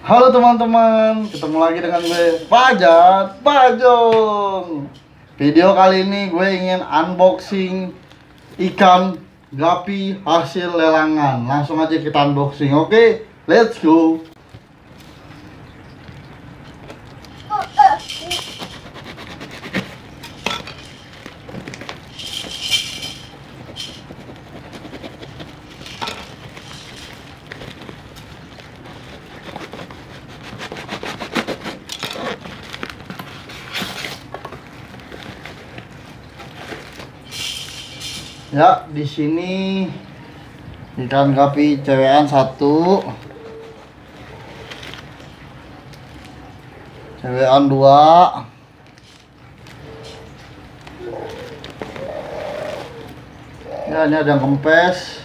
Halo teman-teman, ketemu lagi dengan gue Fajar Pajong. Video kali ini gue ingin unboxing ikan gapi hasil lelangan. Langsung aja kita unboxing, oke? Let's go. Ya, di sini ikan gapi cewekan 1, cewekan 2, ya ini ada yang kempes.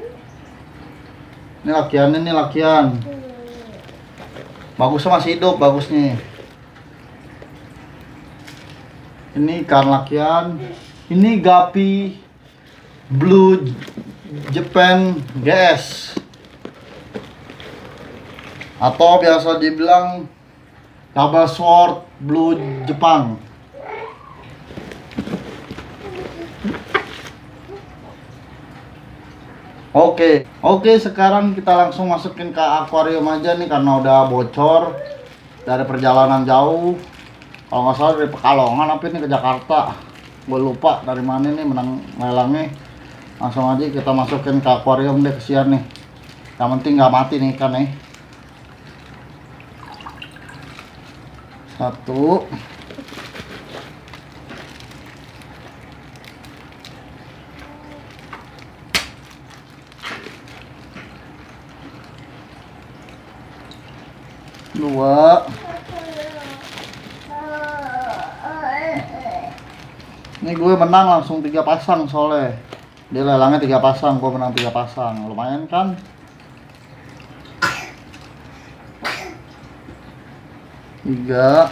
Ini lakiannya, ini lakian. Bagusnya masih hidup, bagusnya. Ini ikan lakian. Ini gapi Blue Japan GS, atau biasa dibilang double sword Blue Jepang. Oke, sekarang kita langsung masukin ke akuarium aja nih, karena udah bocor dari perjalanan jauh. Kalau nggak salah dari Pekalongan apa ini ke Jakarta, gue lupa dari mana nih menang melangnya. Langsung aja kita masukin ke akuarium deh, kesian nih. Yang penting nggak mati nih ikan nih. 1, 2. Ini gue menang langsung 3 pasang soalnya. Dia lelangnya 3 pasang, gue menang 3 pasang. Lumayan kan? Tiga.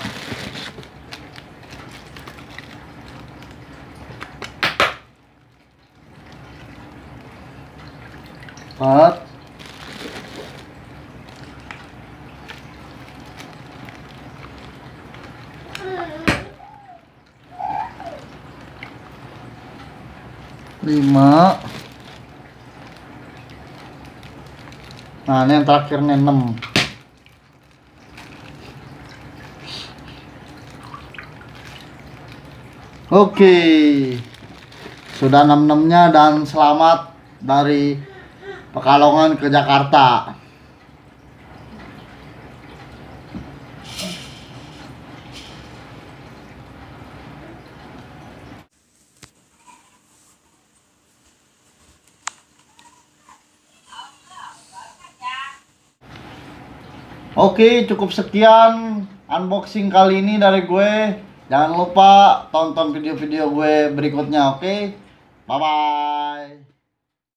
Empat. Lima. Nah, ini yang terakhir nih, 6. Oke, sudah 6-6-nya dan selamat dari Pekalongan ke Jakarta. Oke, cukup sekian unboxing kali ini dari gue. Jangan lupa tonton video-video gue berikutnya, oke? Bye-bye.